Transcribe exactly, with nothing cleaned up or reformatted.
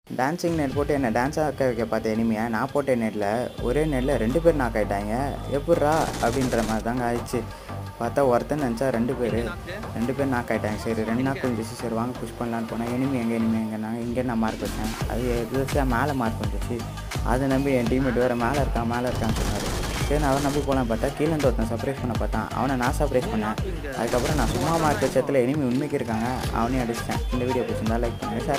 Dancing net போட்டு என்ன dance ஆக்க வைக்க பார்த்த எனிமையா நான் போட்ட நெட்டில் ஒரே நெட்டில் ரெண்டு பேர் நாக் ஆகிட்டாங்க. எப்பட்றா அப்படின்ற மாதிரி தாங்க ஆயிடுச்சு. பார்த்தா ஒருத்தன் நினச்சா ரெண்டு பேர் ரெண்டு பேர் நாக் ஆகிட்டாங்க. சரி ரெண்டு நாக் வந்துச்சு. சரி வாங்க புஷ் பண்ணலான்னு போனால் எனிமி எங்கே எனிமி எங்கேனாங்க. இங்கே நான் மார்க் வச்சேன். அது எதாச்சும் மேலே மார்க் வந்துச்சு. அதை நம்பி என் டீம்மேட் வேறு மேலே இருக்கான் மேலே இருக்கான்னு சொன்னார். சரி நான் அவன் நம்பி போகலாம் பார்த்தா கீழேருந்து ஒருத்தன் சர்ப்ரைஸ் பண்ண பார்த்தான். அவனை நான் சர்ப்ரைஸ் பண்ணேன். அதுக்கப்புறம் நான் சும்மா மார்க் வச்சத்தில் எனிமி உண்மைக்கு இருக்காங்க. அவனையும் அடிச்சிட்டேன். இந்த வீடியோ பிடிச்சிருந்தா லைக் பண்ணுங்கள்.